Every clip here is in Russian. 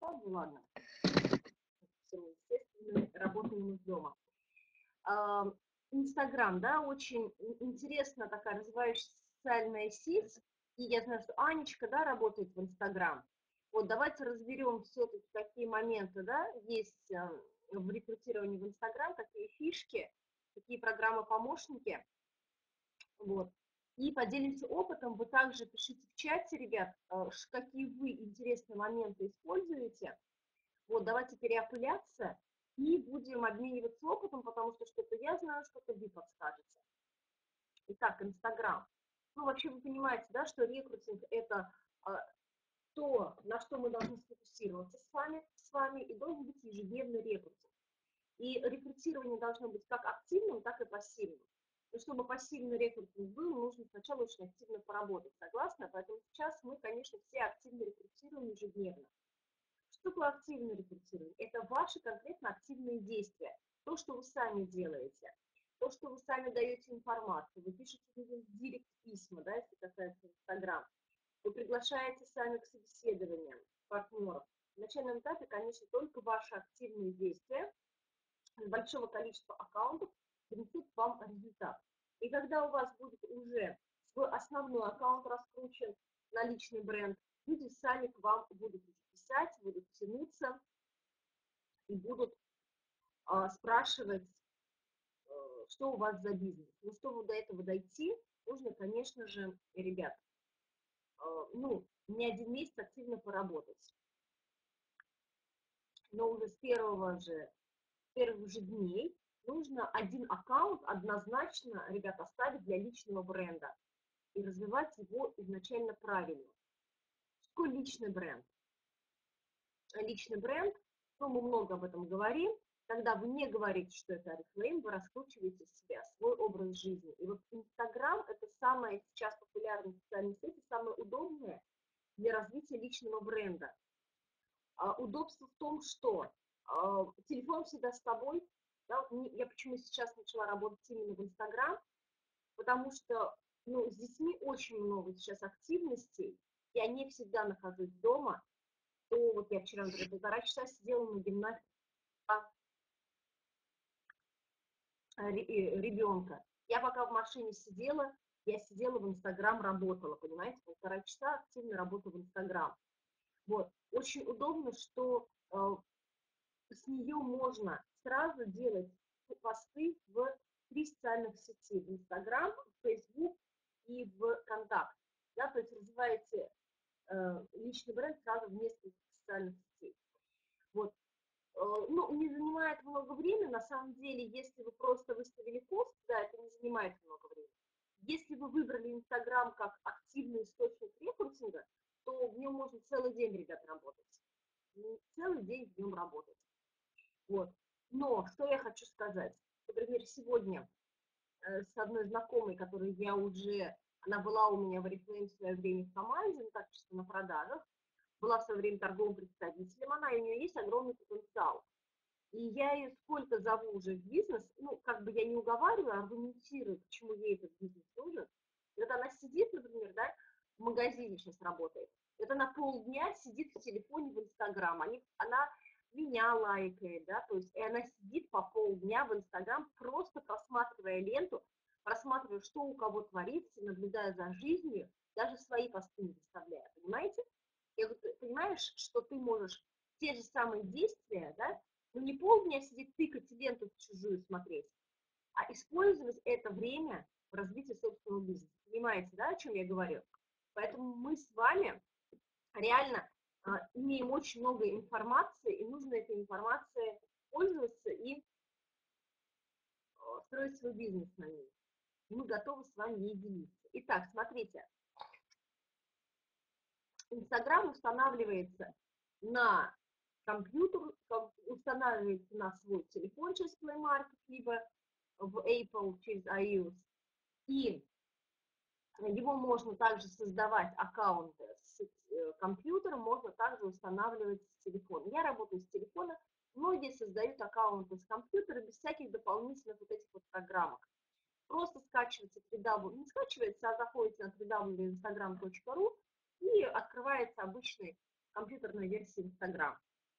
Ну ладно, все, естественно, работаем из дома. Инстаграм, да, очень интересная такая развивающаяся социальная сеть. И я знаю, что Анечка, да, работает в Инстаграм. Вот давайте разберем все-таки, какие моменты, да, есть в рекрутировании в Инстаграм, какие фишки, какие программы-помощники. Вот. И поделимся опытом. Вы также пишите в чате, ребят, какие вы интересные моменты используете. Вот, давайте переопыляться и будем обмениваться опытом, потому что что-то я знаю, что-то вы подскажете. Итак, Инстаграм. Ну, вообще вы понимаете, да, что рекрутинг – это то, на что мы должны сфокусироваться с вами, и должен быть ежедневный рекрутинг. И рекрутирование должно быть как активным, так и пассивным. Но чтобы пассивный рекрутинг был, нужно сначала очень активно поработать, согласна? Поэтому сейчас мы, конечно, все активно рекрутируем ежедневно. Что такое активное рекрутирование? Это ваши конкретно активные действия. То, что вы сами делаете, то, что вы сами даете информацию. Вы пишете людям в директ письма, да, если касается Инстаграм. Вы приглашаете сами к собеседованиям партнеров. На начальном этапе, конечно, только ваши активные действия с большого количества аккаунтов принесут вам результат. И когда у вас будет уже свой основной аккаунт раскручен на личный бренд, люди сами к вам будут писать, будут тянуться и будут спрашивать, что у вас за бизнес. Но чтобы до этого дойти, нужно, конечно же, ребят, не один месяц активно поработать. Но уже с первых же дней нужно один аккаунт однозначно, ребят, оставить для личного бренда и развивать его изначально правильно. Что такое личный бренд? Личный бренд, мы много об этом говорим, когда вы не говорите, что это Oriflame, вы раскручиваете себя, свой образ жизни. И вот Инстаграм – это самая сейчас популярная социальная сеть, самая удобная для развития личного бренда. Удобство в том, что телефон всегда с тобой. Да, я почему сейчас начала работать именно в Инстаграм, потому что с детьми очень много сейчас активностей, я не всегда нахожусь дома. То вот я вчера, например, 1,5 часа сидела на гимнастике ребенка. Я пока в машине сидела, я сидела в Инстаграм, работала, понимаете, 1,5 часа активно работала в Инстаграм. Вот. Очень удобно, что с нее можно сразу делать посты в 3 социальных сети: в Инстаграм, в Фейсбук и в Контакт. Да, то есть развиваете личный бренд сразу в нескольких социальных сетей. Вот. Не занимает много времени, на самом деле, если вы просто выставили пост, да, это не занимает много времени. Если вы выбрали Инстаграм как активный источник рекрутинга, то в нем можно целый день, ребят, работать. Целый день в нем работать. Вот. Но что я хочу сказать. Например, сегодня с одной знакомой, которой она была у меня в Oriflame в свое время в команде, так чисто на продажах, была в свое время торговым представителем, у нее есть огромный потенциал. И я ее сколько зову уже в бизнес, я не уговариваю, а аргументирую, почему ей этот бизнес нужен. И вот она сидит, например, да, в магазине сейчас работает, это она полдня сидит в телефоне в Инстаграм, она меня лайкает, да, то есть и она сидит по полдня в Инстаграм, просто просматривая ленту, просматривая, что у кого творится, наблюдая за жизнью, даже свои посты не выставляя, понимаете? Я говорю, ты понимаешь, что ты можешь те же самые действия, да, не полдня сидеть тыкать ленту чужую смотреть, а использовать это время в развитии собственного бизнеса. Понимаете, да, о чем я говорю? Поэтому мы с вами реально имеем очень много информации, и нужно этой информацией пользоваться и строить свой бизнес на ней. И мы готовы с вами ей делиться. Итак, смотрите. Инстаграм устанавливается на компьютер, устанавливается на свой телефон через Play Market, либо в Apple через iOS. И его можно также создавать аккаунты с компьютером, можно также устанавливать с телефона. Я работаю с телефона, многие создают аккаунты с компьютера без всяких дополнительных вот этих вот программок. Просто скачивается не скачивается, а заходите на www.instagram.ru и открывается обычная компьютерная версия Instagram.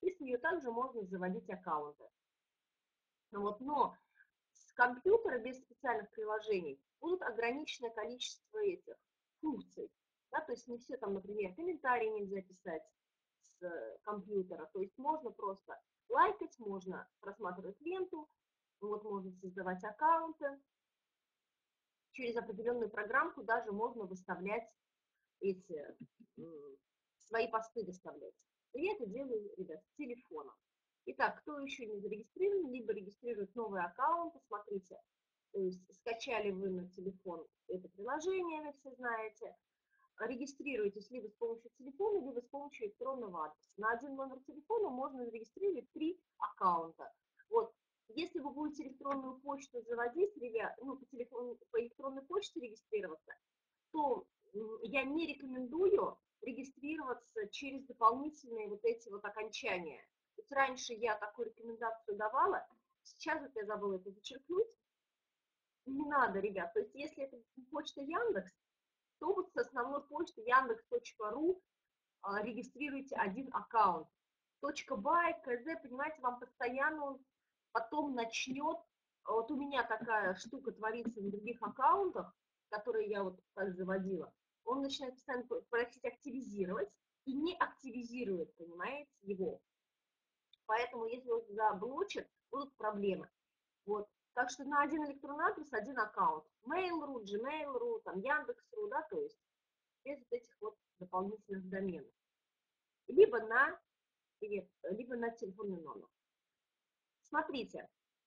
и с нее также можно заводить аккаунты. Вот, но с компьютера без специальных приложений будут ограниченное количество этих функций. Да, то есть не все там, например, комментарии нельзя писать с компьютера. То есть можно просто лайкать, можно просматривать ленту, вот можно создавать аккаунты. Через определенную программку даже можно выставлять эти свои посты выставлять. И я это делаю, ребят, с телефона. Итак, кто еще не зарегистрирован, либо регистрирует новые аккаунты, смотрите, то есть скачали вы на телефон это приложение, вы все знаете, регистрируетесь либо с помощью телефона, либо с помощью электронного адреса. На один номер телефона можно зарегистрировать 3 аккаунта. Вот. Если вы будете электронную почту заводить, ребят, ну, по электронной почте регистрироваться, то я не рекомендую регистрироваться через дополнительные вот эти вот окончания. То есть раньше я такую рекомендацию давала, сейчас вот я забыла это зачеркнуть. Не надо, ребят. То есть если это почта Яндекс, то вот с основной почты yandex.ru регистрируйте один аккаунт. .by, kz, понимаете, вам постоянно он потом начнет, вот у меня такая штука творится на других аккаунтах, которые я вот так заводила, он начинает постоянно просить активизировать и не активизирует, понимаете, его. Поэтому если он заблочит, будут проблемы. Вот. Так что на один электронный адрес один аккаунт. Mail.ru, Gmail.ru, там Яндекс.ру, да, то есть без вот этих вот дополнительных доменов. Либо на телефонный номер. Смотрите,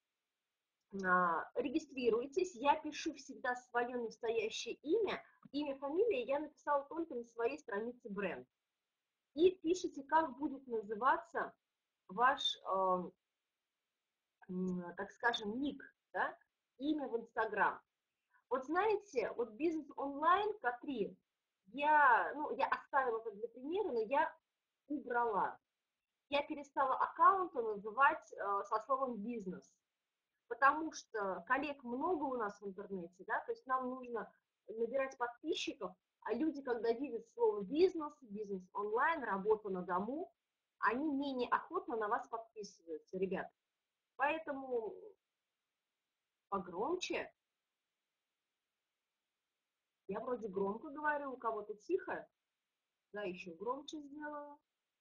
регистрируйтесь, я пишу всегда свое настоящее имя, фамилия я написала только на своей странице бренд. И пишите, как будет называться ваш, так скажем, ник, да, имя в Инстаграм. Вот знаете, вот бизнес онлайн К3 я оставила это для примера, но я убрала. Я перестала аккаунты называть со словом бизнес, потому что коллег много у нас в интернете, да, то есть нам нужно набирать подписчиков, а люди, когда видят слово бизнес, бизнес онлайн, работа на дому, они менее охотно на вас подписываются, ребят. Поэтому погромче. Я вроде громко говорю, у кого-то тихо. Да, еще громче сделала.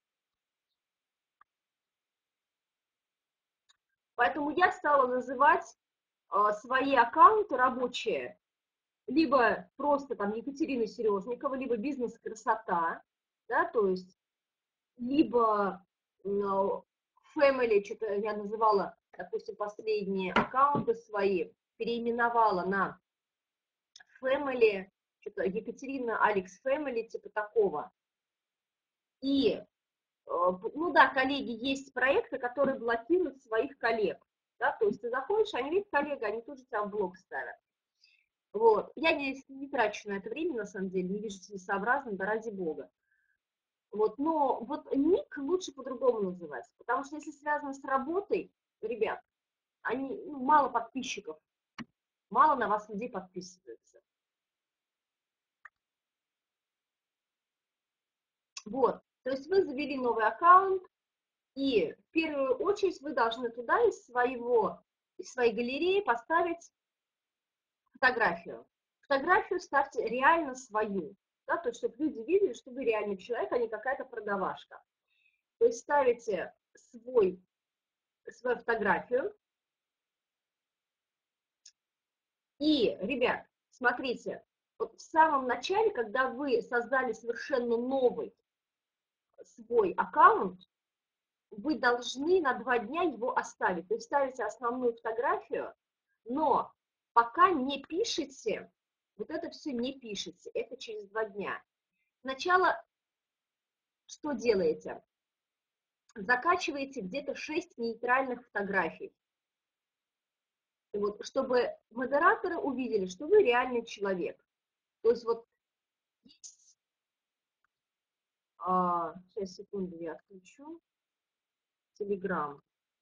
Поэтому я стала называть свои аккаунты рабочие либо просто там Екатерина Сережникова, либо бизнес-красота, да, то есть либо family, что-то я называла, допустим, последние аккаунты свои, переименовала на family, что-то Екатерина Алекс Family, типа такого. И, ну да, коллеги, есть проекты, которые блокируют своих коллег, да, то есть ты заходишь, они видят коллега, они тут же тебя в блок ставят. Вот. Я не трачу на это время, на самом деле, не вижу целесообразным, да ради бога. Вот. Но вот ник лучше по-другому называть, потому что если связано с работой, ребят, мало подписчиков, мало на вас людей подписываются. Вот. То есть вы завели новый аккаунт, и в первую очередь вы должны туда из своей галереи поставить фотографию. Фотографию ставьте реально свою, да, то есть чтобы люди видели, что вы реальный человек, а не какая-то продавашка. То есть ставите свою фотографию. И, ребят, смотрите, вот в самом начале, когда вы создали совершенно новый свой аккаунт, вы должны на 2 дня его оставить. То есть ставите основную фотографию, но пока не пишете, вот это все не пишете, это через 2 дня. Сначала что делаете? Закачиваете где-то 6 нейтральных фотографий. Вот, чтобы модераторы увидели, что вы реальный человек. То есть вот есть... сейчас, секунду, я отключу. Телеграм.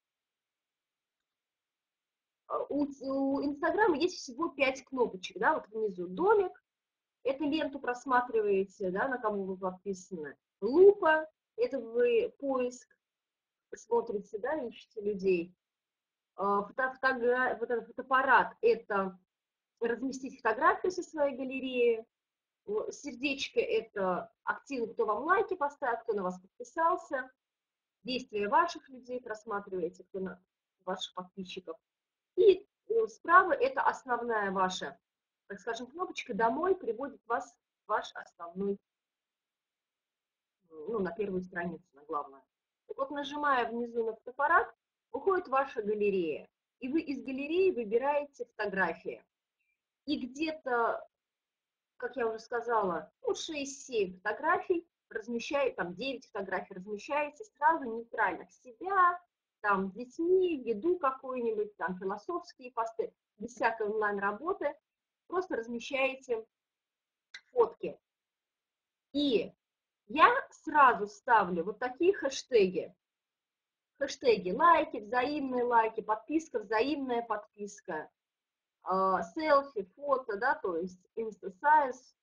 У Инстаграма есть всего 5 кнопочек, да, вот внизу домик, эту ленту просматриваете, да, на кого вы подписаны. Лупа, это вы поиск. смотрите, да, ищете людей. Вот этот фотоаппарат – это разместить фотографию со своей галереи. Сердечко – это активно, кто вам лайки поставил, кто на вас подписался. Действия ваших людей просматриваете, кто на ваших подписчиков. И справа это основная ваша, так скажем, кнопочка «Домой» приводит вас в ваш основной, ну, на первую страницу, на главную. Так вот, нажимая внизу на фотоаппарат, уходит ваша галерея. И вы из галереи выбираете фотографии. И где-то, как я уже сказала, ну, 6-7 фотографий размещаете, там 9 фотографий размещаете сразу нейтральных себя, там с детьми, еду какую-нибудь, там философские посты, без всякой онлайн-работы, просто размещаете фотки. И я сразу ставлю вот такие хэштеги. Хэштеги лайки, взаимные лайки, подписка, взаимная подписка, селфи, фото, да, то есть инстасайз,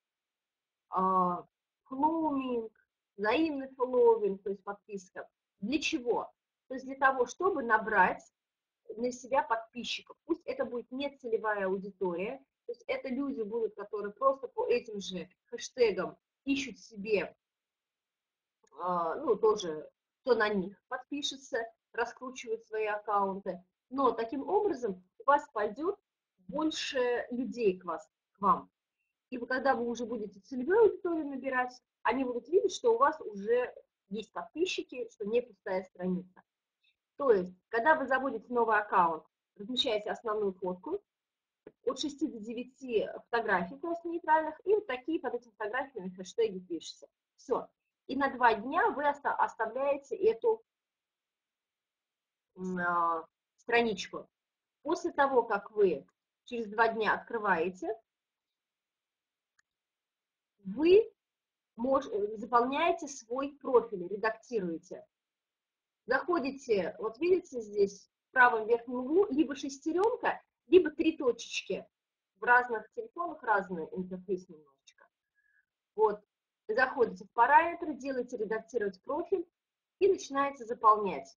фоллоуинг, взаимный фоллоуинг, то есть подписка. Для чего? То есть для того, чтобы набрать на себя подписчиков. Пусть это будет не целевая аудитория, то есть это люди будут, которые просто по этим же хэштегам ищут себе, ну, тоже, кто на них подпишется, раскручивает свои аккаунты. Но таким образом у вас пойдет больше людей к вам. И вы, когда вы уже будете целевую аудиторию набирать, они будут видеть, что у вас уже есть подписчики, что не пустая страница. То есть, когда вы заводите новый аккаунт, размещаете основную фотку, от 6 до 9 фотографий просто нейтральных, и вот такие под этими фотографиями хэштеги пишете. Все. И на 2 дня вы оставляете эту страничку. После того, как вы через 2 дня открываете, вы заполняете свой профиль, редактируете. Заходите, вот видите здесь в правом верхнем углу, либо шестеренка, либо 3 точечки. В разных телефонах разный интерфейс немножечко. Вот, заходите в параметры, делаете редактировать профиль и начинаете заполнять.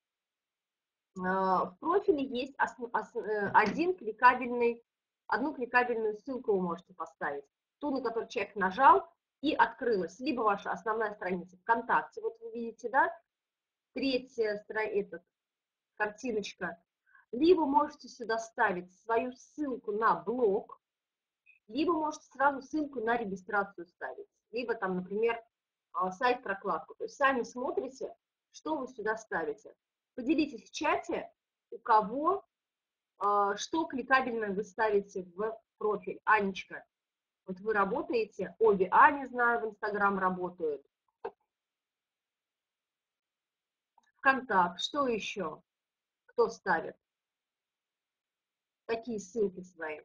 В профиле есть одну кликабельную ссылку вы можете поставить. Ту, на которую человек нажал, и открылась. Либо ваша основная страница ВКонтакте, вот вы видите, да, третья картиночка. Либо можете сюда ставить свою ссылку на блог, либо можете сразу ссылку на регистрацию ставить. Либо там, например, сайт-прокладку. То есть сами смотрите, что вы сюда ставите. Поделитесь в чате, у кого что кликабельное вы ставите в профиль. Анечка, вот вы работаете, обе Ани, знаю, в Инстаграм работают. ВКонтакт, что еще? Кто ставит? Какие ссылки свои?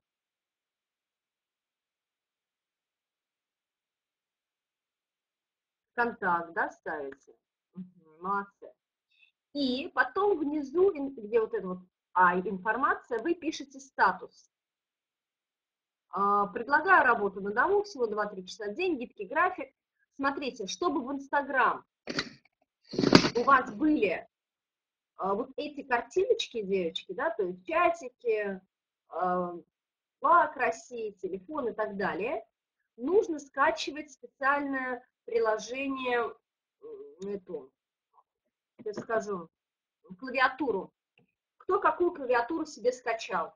ВКонтакт, да, ставите? Угу, молодцы. И потом внизу, где вот эта вот информация, вы пишете статус. Предлагаю работу на дому, всего 2-3 часа в день, гибкий график. Смотрите, чтобы в Инстаграм у вас были вот эти картиночки, девочки, да, то есть чатики, лак России, телефон и так далее, нужно скачивать специальное приложение, я скажу, клавиатуру. Кто какую клавиатуру себе скачал?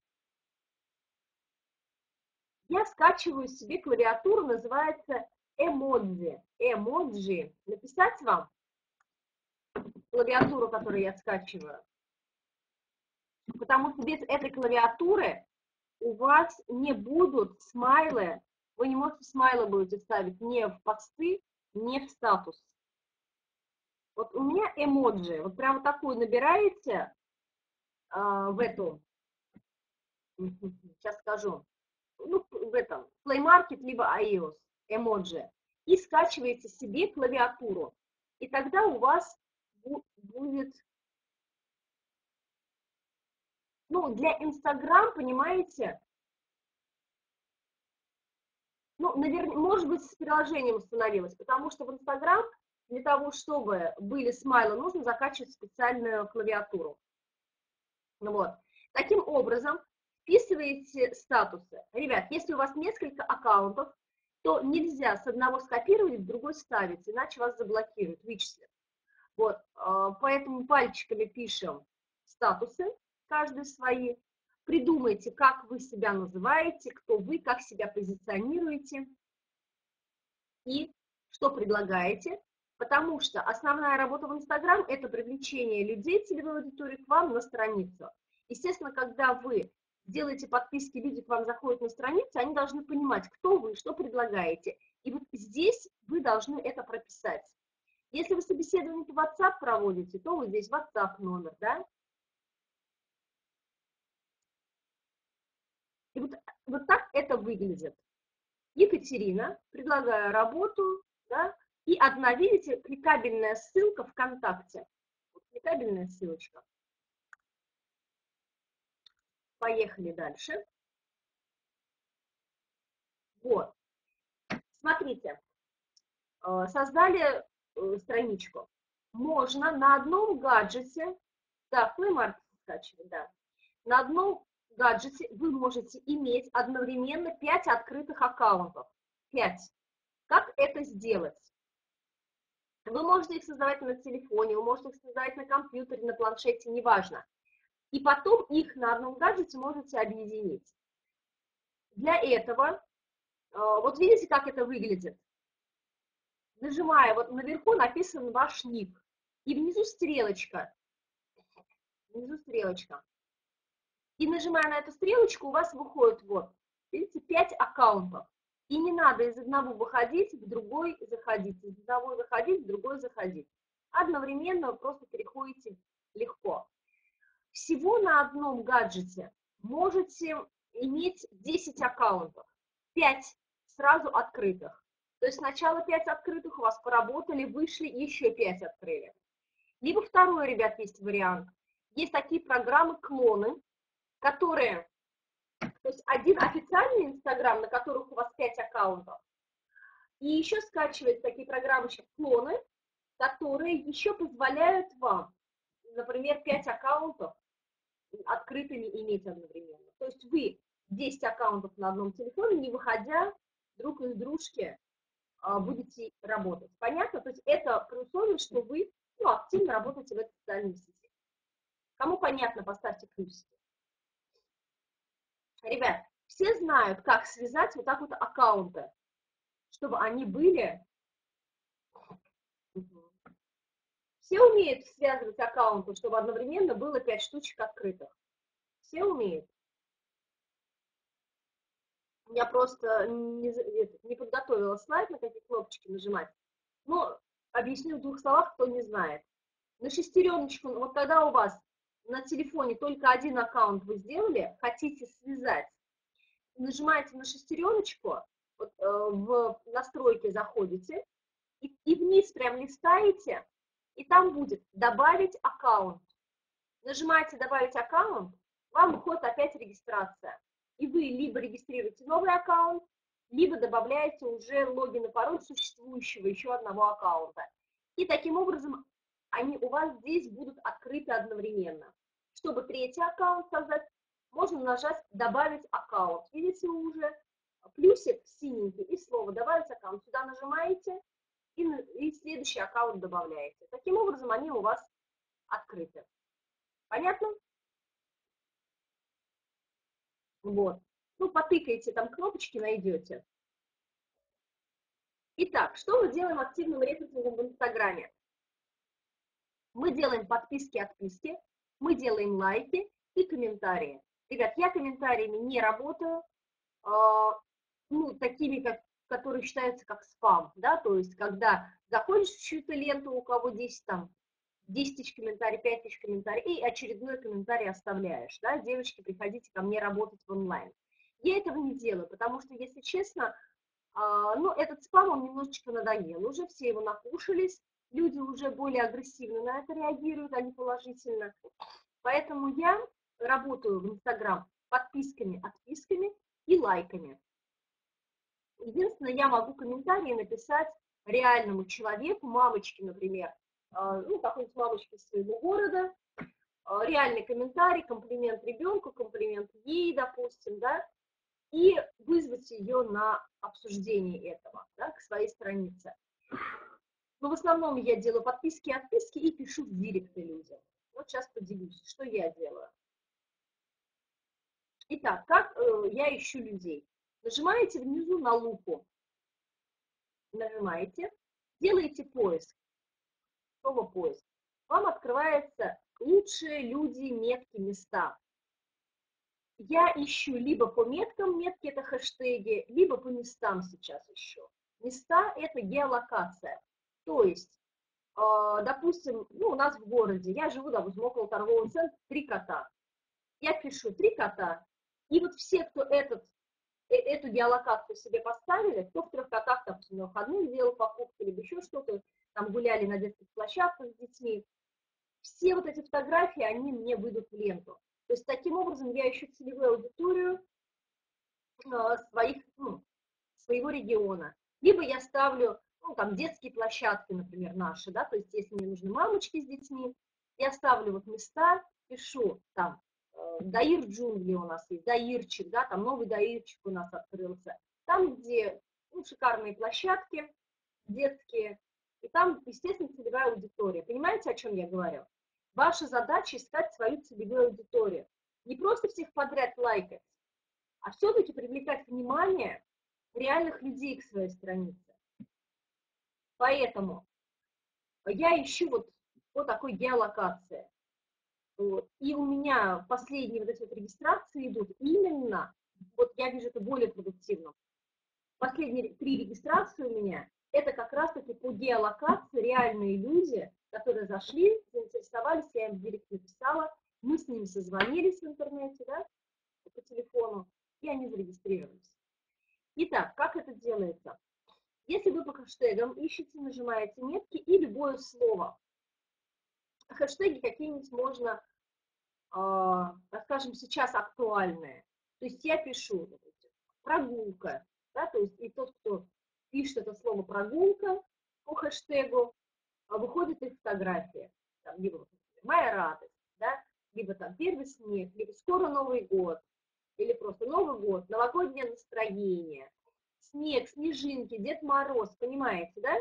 Я скачиваю себе клавиатуру, называется эмоджи. Эмоджи. Написать вам клавиатуру, которую я скачиваю? Потому что без этой клавиатуры у вас не будут смайлы, вы не можете смайлы будете ставить ни в посты, ни в статус. Вот у меня эмоджи, вот прям такую набираете в эту, сейчас скажу, ну, в этом, Play Market, либо iOS, эмоджи, и скачиваете себе клавиатуру. И тогда у вас будет, ну, для Instagram, понимаете, ну, наверное, может быть, с приложением установилось, потому что в Instagram для того, чтобы были смайлы, нужно закачивать специальную клавиатуру. Вот. Таким образом, вписываете статусы. Ребят, если у вас несколько аккаунтов, то нельзя с одного скопировать, в другой ставить, иначе вас заблокируют, вычислят. Вот, поэтому пальчиками пишем статусы, каждый свои. Придумайте, как вы себя называете, кто вы, как себя позиционируете и что предлагаете. Потому что основная работа в Инстаграм – это привлечение людей, целевой аудитории, к вам на страницу. Естественно, когда вы делаете подписки, люди к вам заходят на страницу, они должны понимать, кто вы, что предлагаете. И вот здесь вы должны это прописать. Если вы собеседование по WhatsApp проводите, то вот здесь WhatsApp номер, да? И вот так это выглядит. Екатерина, предлагаю работу, да? И одна, видите, кликабельная ссылка ВКонтакте. Кликабельная ссылочка. Поехали дальше. Вот. Смотрите, создали страничку. Можно на одном гаджете, да, Play Market скачивать, да, на одном гаджете вы можете иметь одновременно 5 открытых аккаунтов. 5. Как это сделать? Вы можете их создавать на телефоне, вы можете их создавать на компьютере, на планшете, неважно. И потом их на одном гаджете можете объединить. Для этого, вот видите, как это выглядит? Нажимая, вот наверху написан ваш ник, и внизу стрелочка. Внизу стрелочка. И нажимая на эту стрелочку, у вас выходит вот, видите, 5 аккаунтов. И не надо из одного выходить, в другой заходить, из одного заходить, в другой заходить. Одновременно вы просто переходите легко. Всего на одном гаджете можете иметь 10 аккаунтов, 5 сразу открытых. То есть сначала 5 открытых у вас поработали, вышли, еще 5 открыли. Либо второй, ребят, есть вариант. Есть такие программы-клоны, которые, то есть один официальный Инстаграм, на которых у вас 5 аккаунтов, и еще скачивать такие программы, клоны, которые еще позволяют вам, например, 5 аккаунтов открытыми иметь одновременно. То есть вы 10 аккаунтов на одном телефоне, не выходя друг из дружки, будете работать. Понятно? То есть это при условии, что вы активно работаете в этой социальной сети. Кому понятно, поставьте плюсики. Ребят, все знают, как связать вот так вот аккаунты, чтобы они были... Все умеют связывать аккаунты, чтобы одновременно было 5 штучек открытых. Все умеют. Я просто не подготовила слайд, на какие кнопочки нажимать. Но объясню в 2 словах, кто не знает. На шестереночку, вот когда у вас на телефоне только один аккаунт вы сделали, хотите связать, нажимаете на шестереночку, вот, в настройки заходите, и вниз прям листаете, и там будет «Добавить аккаунт». Нажимаете «Добавить аккаунт», вам выходит опять регистрация. И вы либо регистрируете новый аккаунт, либо добавляете уже логин и пароль существующего еще одного аккаунта. И таким образом они у вас здесь будут открыты одновременно. Чтобы третий аккаунт создать, можно нажать «Добавить аккаунт». Видите уже плюсик синенький и слово «Добавить аккаунт». Сюда нажимаете и следующий аккаунт добавляете. Таким образом они у вас открыты. Понятно? Вот. Ну, потыкайте, там кнопочки найдете. Итак, что мы делаем активным рекрутингом в Инстаграме? Мы делаем подписки, отписки, мы делаем лайки и комментарии. Ребят, я комментариями не работаю, такими, которые считаются как спам, да, то есть, когда заходишь в чью-то ленту, у кого 10 тысяч комментариев, 5 тысяч комментариев, и очередной комментарий оставляешь, да, девочки, приходите ко мне работать в онлайн. Я этого не делаю, потому что, если честно, этот спам, он немножечко надоел, уже все его накушались, люди уже более агрессивно на это реагируют, а не положительно. Поэтому я работаю в Инстаграм подписками, отписками и лайками. Единственное, я могу комментарии написать реальному человеку, мамочке, например, ну, какой-нибудь мамочке из своего города, реальный комментарий, комплимент ребенку, комплимент ей, допустим, да, и вызвать ее на обсуждение этого, да, к своей странице. Но в основном я делаю подписки и отписки и пишу в директы людям. Вот сейчас поделюсь, что я делаю. Итак, как я ищу людей? Нажимаете внизу на лупу, нажимаете, делаете поиск, слово поиск. Вам открывается лучшие люди, метки, места. Я ищу либо по меткам, метки это хэштеги, либо по местам сейчас ищу. Места это геолокация. То есть, допустим, ну, у нас в городе, я живу, допустим, около торгового центра, 3 кота. Я пишу 3 кота, и вот все, кто эту геолокацию себе поставили, кто в 3 котах, допустим, на выходных делал покупки, либо еще что-то, там гуляли на детских площадках с детьми, все вот эти фотографии, они мне выйдут в ленту. То есть таким образом я ищу целевую аудиторию своего региона. Либо я ставлю, ну, там, детские площадки, например, наши, да, то есть если мне нужны мамочки с детьми, я ставлю вот места, пишу там, Даир джунгли у нас есть, Даирчик, да, там новый Даирчик у нас открылся. Там, где, ну, шикарные площадки детские, и там, естественно, целевая аудитория. Понимаете, о чем я говорю? Ваша задача искать свою целевую аудиторию. Не просто всех подряд лайкать, а все-таки привлекать внимание реальных людей к своей странице. Поэтому я ищу вот такой геолокации. Вот. И у меня последние вот эти вот регистрации идут именно, вот я вижу это более продуктивно. Последние 3 регистрации у меня, это как раз-таки по геолокации реальные люди, которые зашли, заинтересовались, я им в директ написала, мы с ними созвонились в интернете, да, по телефону, и они зарегистрировались. Итак, как это делается? Если вы по хэштегам ищете, нажимаете метки и любое слово. Хэштеги какие-нибудь можно, скажем, сейчас актуальные. То есть я пишу, допустим, прогулка, да, то есть и тот, кто пишет это слово прогулка по хэштегу, выходит их фотография. Там, либо моя радость, да, либо там первый снег, либо скоро Новый год, или просто Новый год, новогоднее настроение, снег, снежинки, Дед Мороз, понимаете, да?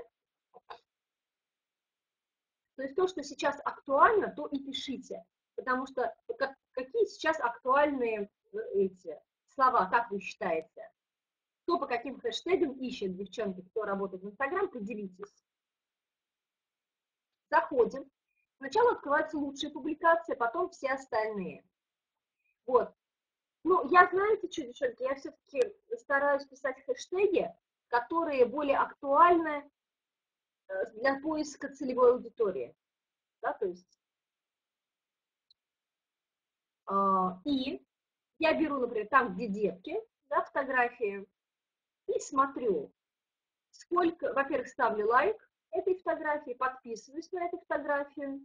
То есть то, что сейчас актуально, то и пишите. Потому что какие сейчас актуальные эти слова, как вы считаете? Кто по каким хэштегам ищет, девчонки, кто работает в Инстаграм, поделитесь. Заходим. Сначала открываются лучшие публикации, потом все остальные. Вот. Ну, я, знаете, что, девчонки, я все-таки стараюсь писать хэштеги, которые более актуальны для поиска целевой аудитории. Да, то есть, и я беру, например, там, где детки, да, фотографии, и смотрю, сколько, во-первых, ставлю лайк этой фотографии, подписываюсь на эту фотографию,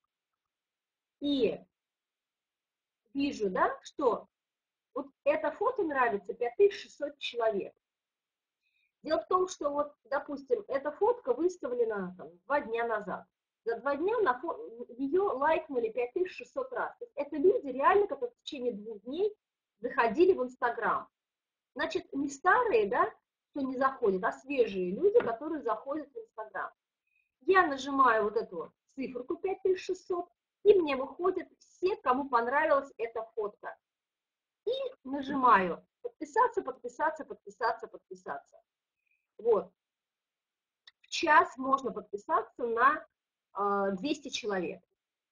и вижу, да, что вот это фото нравится 5600 человек. Дело в том, что вот, допустим, эта фотка выставлена там, 2 дня назад. За 2 дня ее лайкнули 5600 раз. То есть это люди реально, которые в течение 2 дней заходили в Инстаграм. Значит, не старые, да, кто не заходит, а свежие люди, которые заходят в Инстаграм. Я нажимаю вот эту вот циферку 5600, и мне выходят все, кому понравилась эта фотка. И нажимаю подписаться, подписаться, подписаться, подписаться. Вот. В час можно подписаться на 200 человек.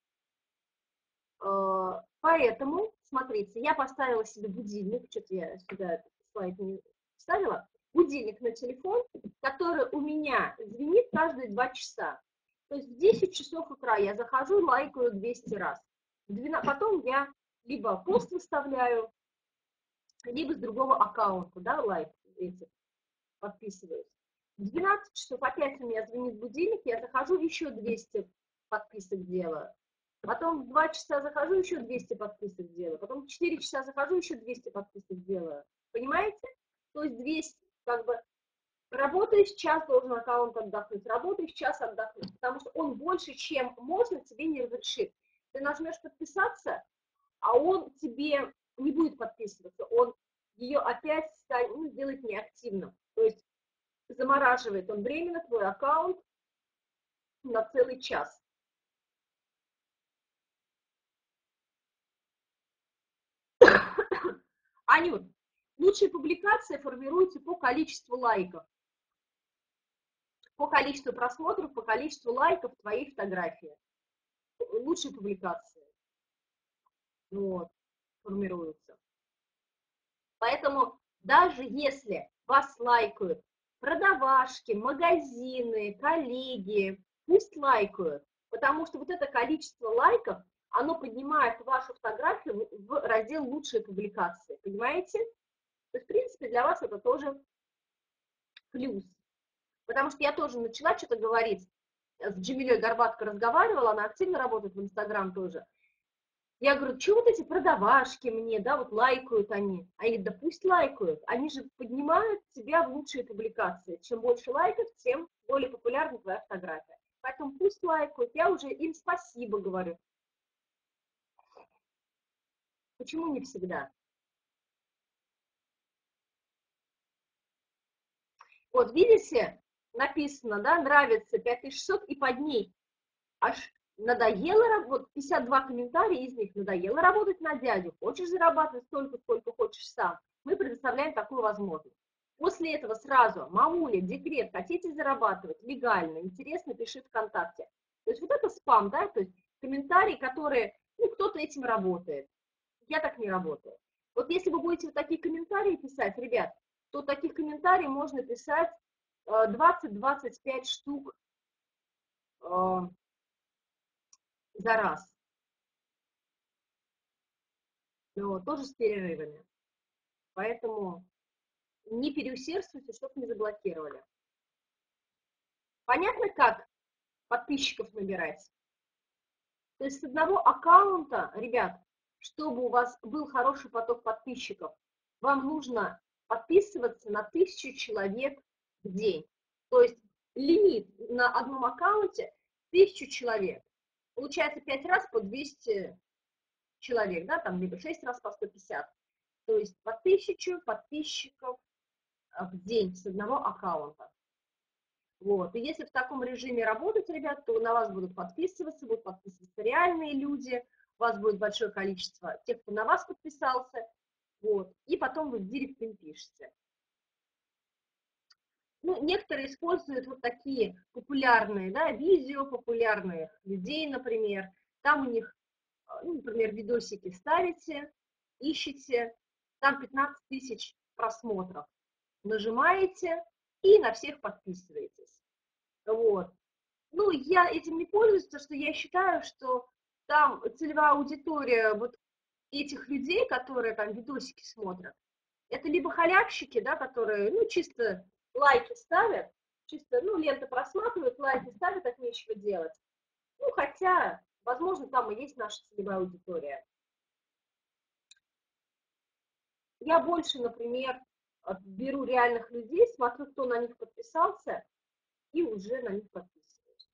Поэтому, смотрите, я поставила себе будильник, что-то я сюда этот слайд не вставила, будильник на телефон, который у меня звенит каждые 2 часа. То есть в 10 часов утра я захожу, лайкаю 200 раз. Потом я либо пост выставляю, либо с другого аккаунта, да, лайк эти, подписываюсь. В 12 часов опять у меня звенит будильник, я захожу, еще 200 подписок делаю. Потом в 2 часа захожу, еще 200 подписок делаю. Потом в 4 часа захожу, еще 200 подписок делаю. Понимаете? То есть 200, как бы, Работаешь час, должен аккаунт отдохнуть, работаешь час, отдохнуть, потому что он больше, чем можно, тебе не разрешит. Ты нажмешь подписаться, а он тебе не будет подписываться, он ее опять сделает неактивным. То есть замораживает он временно твой аккаунт на целый час. Анют, лучшая публикация формируется по количеству лайков, по количеству просмотров, по количеству лайков твоей фотографии. Лучшие публикации вот, формируются. Поэтому даже если вас лайкают продавашки, магазины, коллеги, пусть лайкают, потому что вот это количество лайков, оно поднимает вашу фотографию в раздел «Лучшие публикации», понимаете? То есть, в принципе, для вас это тоже плюс. Потому что я тоже начала что-то говорить, с Джамилей Горбатко разговаривала, она активно работает в Инстаграм тоже. Я говорю, что вот эти продавашки мне, да, вот лайкают они. Они говорят, да пусть лайкают, они же поднимают тебя в лучшие публикации. Чем больше лайков, тем более популярна твоя фотография. Поэтому пусть лайкают, я уже им спасибо говорю. Почему не всегда? Вот видите, написано, да, нравится 5600 и под ней. Аж надоело, вот 52 комментария из них, надоело работать на дядю, хочешь зарабатывать столько, сколько хочешь сам, мы предоставляем такую возможность. После этого сразу, мамуля, декрет, хотите зарабатывать легально, интересно, пиши ВКонтакте. То есть вот это спам, да, то есть комментарии, которые, ну, кто-то этим работает. Я так не работаю. Вот если вы будете вот такие комментарии писать, ребят, то таких комментариев можно писать 20-25 штук за раз. Но тоже с перерывами. Поэтому не переусердствуйте, чтобы не заблокировали. Понятно, как подписчиков набирать? То есть с одного аккаунта, ребят, чтобы у вас был хороший поток подписчиков, вам нужно подписываться на 1000 человек в день. То есть лимит на одном аккаунте 1000 человек. Получается 5 раз по 200 человек, да, там либо 6 раз по 150. То есть по 1000 подписчиков в день с одного аккаунта. Вот. И если в таком режиме работать, ребят, то на вас будут подписываться реальные люди, у вас будет большое количество тех, кто на вас подписался, вот, и потом вы в директ им пишете. Ну, некоторые используют вот такие популярные, да, видео популярных людей, например, там у них, ну, например, видосики ставите, ищете, там 15 тысяч просмотров, нажимаете и на всех подписываетесь. Вот. Ну, я этим не пользуюсь, потому что я считаю, что там целевая аудитория вот этих людей, которые там видосики смотрят, это либо халявщики, да, которые, ну, чисто лайки ставят, чисто, ну, лента просматривают, лайки ставят, от нечего делать. Ну, хотя, возможно, там и есть наша целевая аудитория. Я больше, например, беру реальных людей, смотрю, кто на них подписался, и уже на них подписываюсь.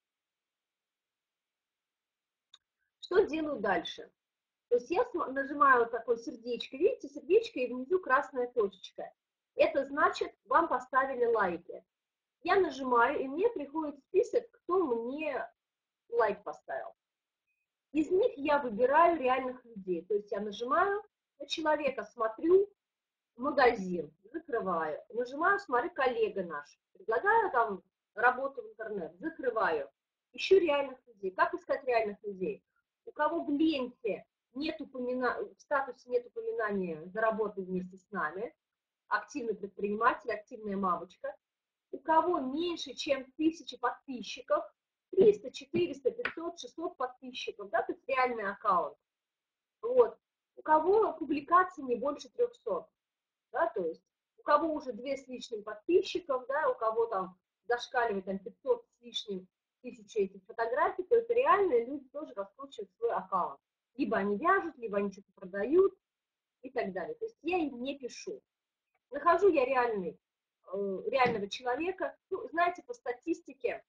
Что делаю дальше? То есть я нажимаю вот такое сердечко, видите, сердечко и внизу красная точечка. Это значит, вам поставили лайки. Я нажимаю, и мне приходит список, кто мне лайк поставил. Из них я выбираю реальных людей. То есть я нажимаю на человека, смотрю магазин, закрываю. Нажимаю, смотрю, коллега наш. Предлагаю там работу в интернет, закрываю. Ищу реальных людей. Как искать реальных людей? У кого в ленте нет в статусе нет упоминания «заработай вместе с нами», активный предприниматель, активная мамочка, у кого меньше, чем 1000 подписчиков, 300, 400, 500, 600 подписчиков, да, то есть реальный аккаунт, вот, у кого публикаций не больше 300, да, то есть у кого уже 2 с лишним подписчиков, да, у кого там зашкаливает там 500 с лишним тысяч этих фотографий, то это реальные люди тоже раскручивают свой аккаунт. Либо они вяжут, либо они что-то продают и так далее. То есть я им не пишу. Нахожу я реальный реального человека, ну, знаете, по статистике,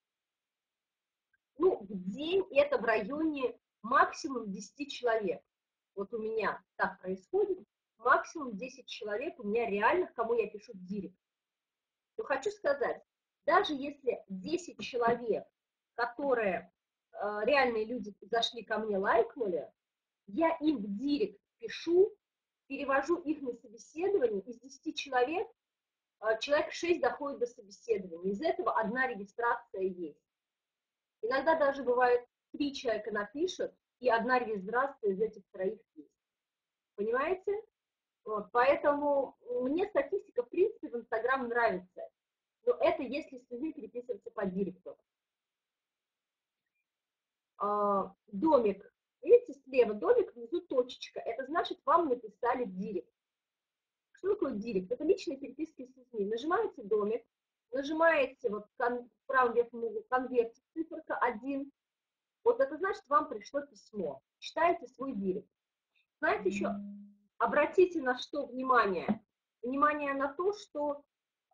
ну, в день это в районе максимум 10 человек. Вот у меня так происходит, максимум 10 человек у меня реальных, кому я пишу в директ. Но хочу сказать, даже если 10 человек, которые реальные люди зашли ко мне, лайкнули, я им в директ пишу, перевожу их на собеседование, из 10 человек, человек 6 доходит до собеседования, из этого одна регистрация есть. Иногда даже бывает 3 человека напишут, и одна регистрация из этих 3 есть. Понимаете? Вот, поэтому мне статистика, в принципе, в Инстаграм нравится. Но это если с людьми переписываться по директу. Домик. Видите, слева домик, внизу точечка. Это значит, вам написали в директ. Что такое директ? Это личные переписки с людьми. Нажимаете домик, нажимаете вот в правом верхнем углу конверт, циферка 1. Вот это значит, вам пришло письмо. Читаете свой директ. Знаете еще, обратите на что внимание? Внимание на то, что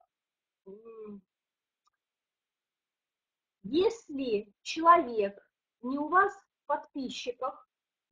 если человек не у вас в подписчиках,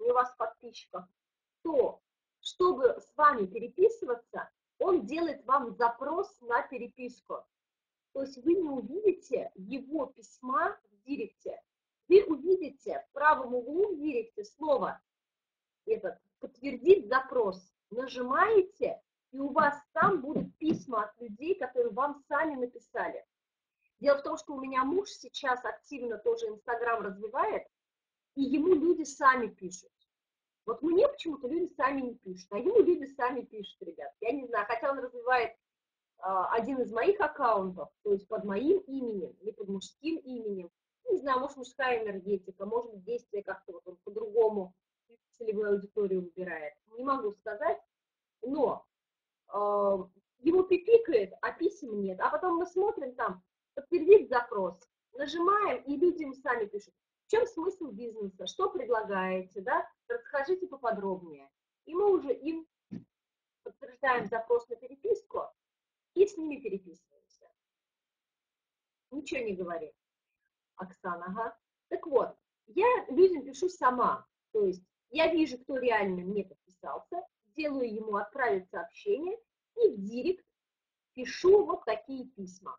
то, чтобы с вами переписываться, он делает вам запрос на переписку. То есть вы не увидите его письма в директе. Вы увидите в правом углу в директе слово «Подтвердить запрос». Нажимаете, и у вас там будут письма от людей, которые вам сами написали. Дело в том, что у меня муж сейчас активно тоже Инстаграм развивает, и ему люди сами пишут. Вот мне почему-то люди сами не пишут, а ему люди сами пишут, ребят. Я не знаю, хотя он развивает один из моих аккаунтов, то есть под моим именем или под мужским именем. Не знаю, может, мужская энергетика, может, действие как-то вот он по-другому целевую аудиторию выбирает. Не могу сказать, но его пипикает, а писем нет. А потом мы смотрим там, подтвердить запрос, нажимаем, и люди им сами пишут. В чем смысл бизнеса, что предлагаете, да? Расскажите поподробнее. И мы уже им подтверждаем запрос на переписку и с ними переписываемся. Ничего не говори, Оксана, ага. Так вот, я людям пишу сама, то есть я вижу, кто реально мне подписался, делаю ему отправить сообщение и в директ пишу вот такие письма.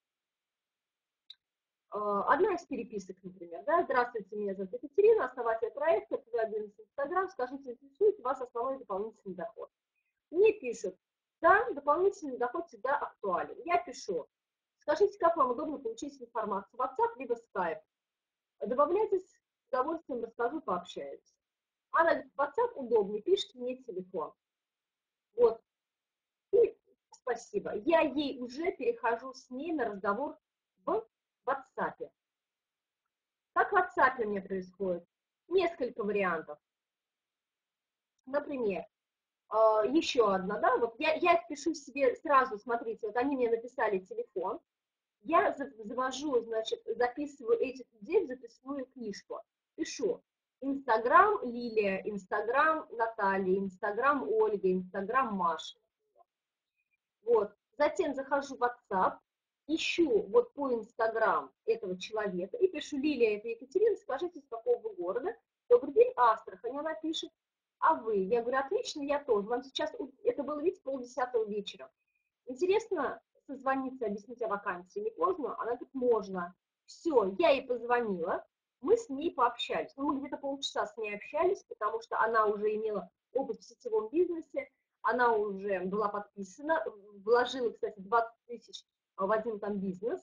Одна из переписок, например, да, здравствуйте, меня зовут Екатерина, основатель проекта, ТВ1 Инстаграм, скажите, интересует вас основной дополнительный доход? Мне пишут, да, дополнительный доход всегда актуален. Я пишу, скажите, как вам удобно получить информацию, WhatsApp либо Skype? Добавляйтесь, с удовольствием расскажу, пообщаюсь. Она говорит, WhatsApp удобнее, пишет мне телефон. Вот, и спасибо. Я ей уже перехожу с ней на разговор в WhatsApp. Как в WhatsApp у меня происходит? Несколько вариантов. Например, еще одна, да, вот я пишу себе сразу, смотрите, вот они мне написали телефон, я завожу, значит, записываю этих людей в записную книжку, пишу Инстаграм Лилия, Инстаграм Наталья, Инстаграм Ольга, Инстаграм Маша. Вот, затем захожу в WhatsApp, ищу вот по Инстаграм этого человека и пишу, Лилия, это Екатерина, скажите, из какого вы города? Добрый день, Астрахань. Она пишет, а вы? Я говорю, отлично, я тоже. Вам сейчас, это было, видите, 9:30 вечера. Интересно созвониться, объяснить о вакансии, не поздно? Она говорит, можно. Все, я ей позвонила, мы с ней пообщались. Ну, мы где-то полчаса с ней общались, потому что она уже имела опыт в сетевом бизнесе, она уже была подписана, вложила, кстати, 20 тысяч в один там бизнес,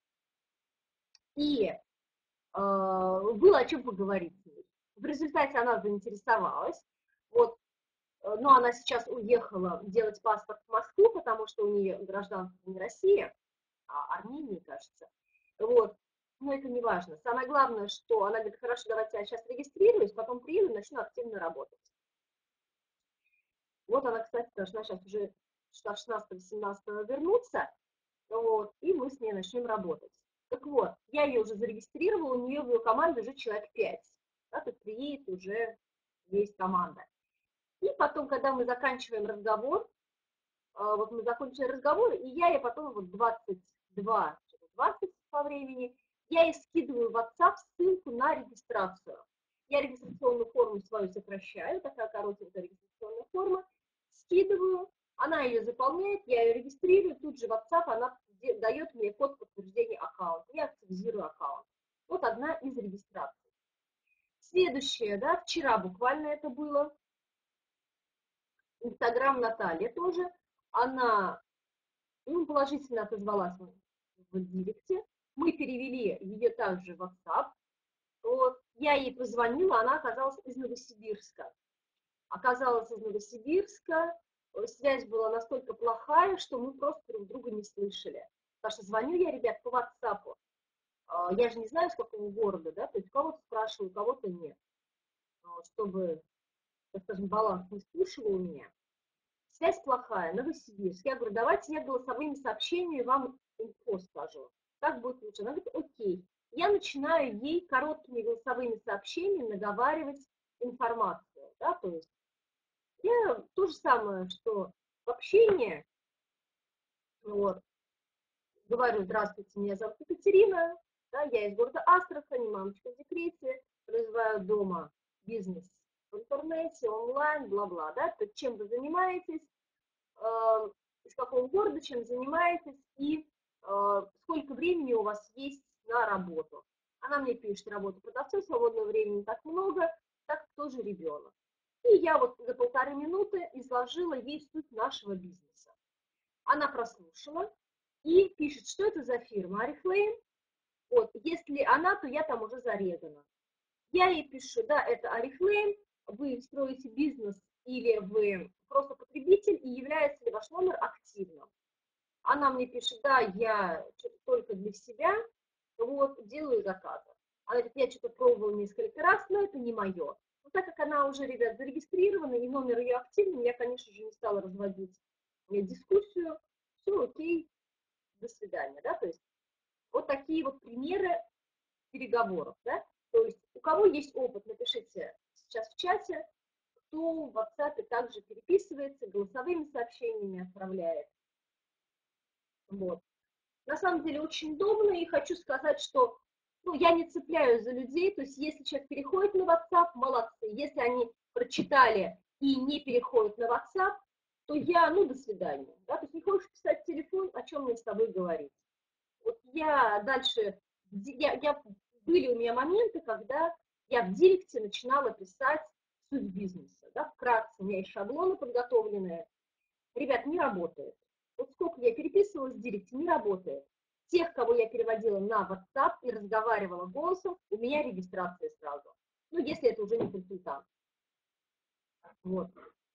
и было о чем поговорить с ней. В результате она заинтересовалась, вот, но она сейчас уехала делать паспорт в Москву, потому что у нее гражданство не Россия, а Армения, кажется, вот, но это не важно. Самое главное, что она говорит, хорошо, давайте я сейчас регистрируюсь, потом приеду и начну активно работать. Вот она, кстати, должна сейчас уже 16-17 вернуться, вот, и мы с ней начнем работать. Так вот, я ее уже зарегистрировала, у нее в ее команде уже человек 5. Да, то есть приедет уже есть команда. И потом, когда мы заканчиваем разговор, вот мы закончили разговор, и я потом вот 22, 20 по времени, я ей скидываю в WhatsApp ссылку на регистрацию. Я регистрационную форму свою сокращаю, такая коротенькая регистрационная форма, скидываю, она ее заполняет, я ее регистрирую, тут же в WhatsApp она дает мне код подтверждения аккаунта, я активизирую аккаунт. Вот одна из регистраций. Следующее, да, вчера буквально это было, Инстаграм Наталья тоже, она положительно отозвалась в директе, мы перевели ее также в WhatsApp, вот, я ей позвонила, она оказалась из Новосибирска. Оказалась из Новосибирска, связь была настолько плохая, что мы просто друг друга не слышали. Потому что звоню я, ребят, по WhatsApp. Я же не знаю, с какого города, да, то есть кого-то спрашиваю, кого-то нет. Чтобы, так скажем, баланс не скушивал у меня. Связь плохая, Новосибирск. Я говорю, давайте я голосовыми сообщениями вам инфо скажу. Так будет лучше. Она говорит, окей. Я начинаю ей короткими голосовыми сообщениями наговаривать информацию. Да, то есть я то же самое, что в общении, вот, говорю, здравствуйте, меня зовут Екатерина, да, я из города Астрахани, мамочка в декрете, развиваю дома бизнес в интернете, онлайн, бла-бла, да, то чем вы занимаетесь, из какого города, чем занимаетесь и сколько времени у вас есть на работу. Она мне пишет, работа продавцом, свободного времени так много, так тоже ребенок. И я вот за 1,5 минуты изложила ей суть нашего бизнеса. Она прослушала и пишет, что это за фирма Oriflame. Вот, если она, то я там уже зарезана. Я ей пишу, да, это Oriflame, вы строите бизнес или вы просто потребитель, и является ли ваш номер активным. Она мне пишет, да, я только для себя, вот, делаю заказы. Она говорит, я что-то пробовала несколько раз, но это не мое. Но так как она уже, ребят, зарегистрирована, и номер ее активный, я, конечно же, не стала разводить дискуссию. Все, окей, до свидания, да, то есть вот такие вот примеры переговоров, да, то есть у кого есть опыт, напишите сейчас в чате, кто в WhatsApp также переписывается, голосовыми сообщениями отправляет, вот. На самом деле очень удобно, и хочу сказать, что я не цепляюсь за людей, то есть если человек переходит на WhatsApp, молодцы, если они прочитали и не переходят на WhatsApp, то я, до свидания, да, то есть не хочешь писать в телефон, о чем мне с тобой говорить. Вот я дальше, были у меня моменты, когда я в директе начинала писать суть бизнеса, да, вкратце, у меня есть шаблоны подготовленные. Ребят, не работает. Вот сколько я переписывала в директе, не работает. Тех, кого я переводила на WhatsApp и разговаривала голосом, у меня регистрация сразу. Если это уже не консультант. Вот.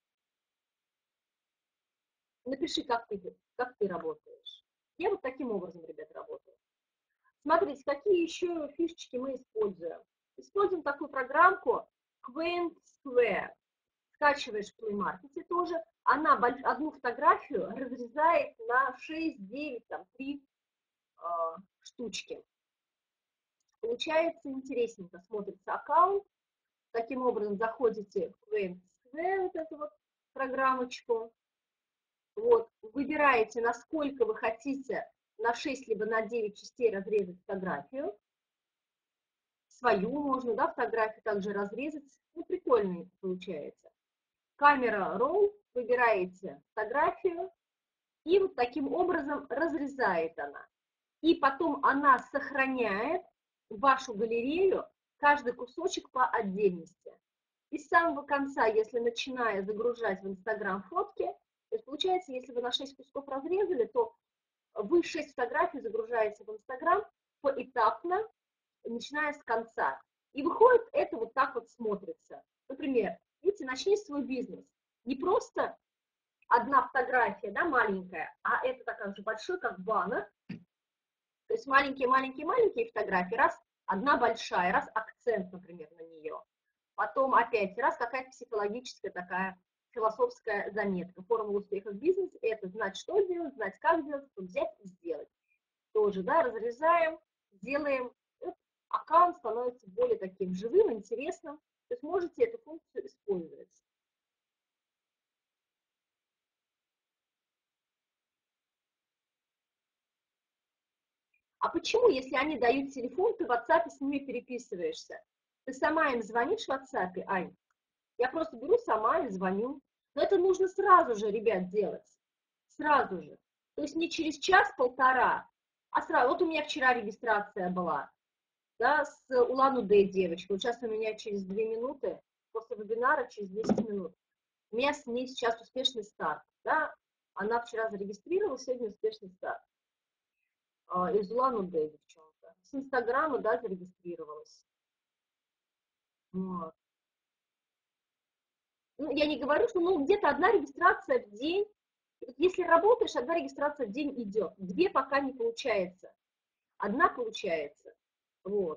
Напиши, как ты работаешь. Я вот таким образом, ребят, работаю. Смотрите, какие еще фишечки мы используем. Используем такую программку Quaint Square. Скачиваешь в Play Market тоже. Она одну фотографию разрезает на 6, 9, 3 штучки. Получается интересненько, смотрится аккаунт. Таким образом заходите в Quaint Square, вот эту вот программочку. Вот, выбираете, насколько вы хотите на 6 либо на 9 частей разрезать фотографию. Свою можно, да, фотографию также разрезать. Прикольно получается. Камера Roll, выбираете фотографию, и вот таким образом разрезает она. И потом она сохраняет вашу галерею, каждый кусочек по отдельности. И с самого конца, если начиная загружать в Инстаграм фотки, то есть получается, если вы на 6 кусков разрезали, то вы 6 фотографий загружаете в Инстаграм поэтапно, начиная с конца. И выходит, это вот так вот смотрится. Например, видите, начни свой бизнес. Не просто одна фотография, да, маленькая, а это такая же большой, как баннер. То есть маленькие фотографии, раз одна большая, раз акцент, например, на нее. Потом опять раз какая-то психологическая такая философская заметка. Формула успеха в бизнесе – это знать, что делать, знать, как делать, взять и сделать. Тоже, да, разрезаем, делаем. Аккаунт становится более таким живым, интересным. То есть можете эту функцию использовать. почему, если они дают телефон, ты в WhatsApp с ними переписываешься? Ты сама им звонишь в WhatsApp, Ань? Я просто беру сама и звоню. Но это нужно сразу же, ребят, делать. Сразу же. То есть не через час-полтора, а сразу. Вот у меня вчера регистрация была, да, с Улан-Удэ девочкой. Вот сейчас у меня через 2 минуты, после вебинара, через 10 минут. У меня с ней сейчас успешный старт, да. Она вчера зарегистрировалась, сегодня успешный старт. Из Улан-Удэ девчонка. С Инстаграма, да, зарегистрировалась. Вот. Ну, я не говорю, что ну, где-то одна регистрация в день. Если работаешь, одна регистрация в день идет. 2 пока не получается. Одна получается. Вот.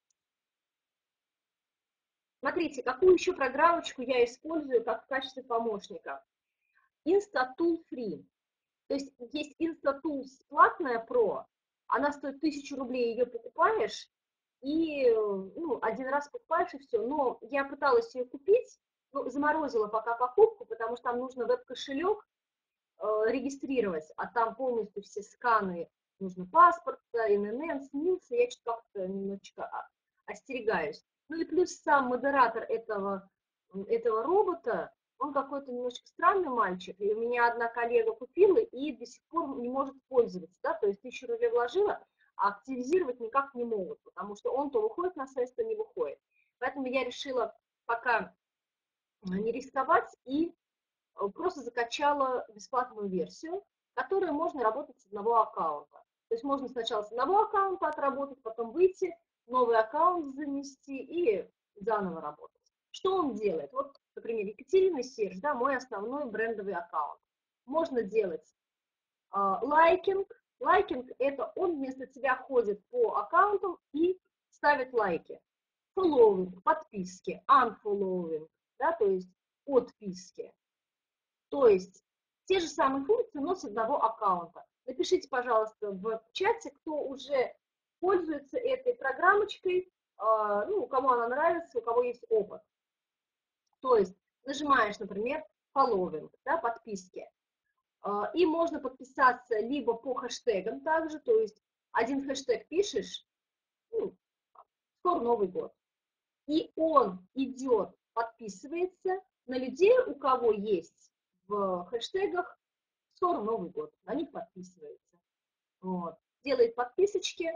Смотрите, какую еще программочку я использую как в качестве помощника. Instatool Free. То есть есть Instatool платная Pro. Она стоит 1000 рублей, ее покупаешь. И ну, один раз покупаешь и все. Но я пыталась ее купить, ну, заморозила пока покупку, потому что там нужно веб-кошелек регистрировать, а там полностью все сканы, нужно паспорт, ИНН, СНИЛС, я что-то как-то немножечко остерегаюсь. Ну и плюс сам модератор этого робота, он какой-то немножечко странный мальчик, и у меня одна коллега купила и до сих пор не может пользоваться, да, то есть 1000 рублей вложила, а активизировать никак не могут, потому что он то выходит на сайт, то не выходит. Поэтому я решила пока не рисковать и просто закачала бесплатную версию, которой можно работать с одного аккаунта. То есть можно сначала с одного аккаунта отработать, потом выйти, новый аккаунт занести и заново работать. Что он делает? Вот, например, Екатерина Серж, да, мой основной брендовый аккаунт. Можно делать лайкинг. Лайкинг – это он вместо тебя ходит по аккаунтам и ставит лайки. Following – подписки, unfollowing, да, то есть подписки. То есть те же самые функции, но с одного аккаунта. Напишите, пожалуйста, в чате, кто уже пользуется этой программочкой, ну, кому она нравится, у кого есть опыт. То есть нажимаешь, например, following, да, подписки. И можно подписаться либо по хэштегам также, то есть один хэштег пишешь, ну, скоро Новый год. И он идет, подписывается на людей, у кого есть в хэштегах скоро Новый год, на них подписывается. Вот. Делает подписочки,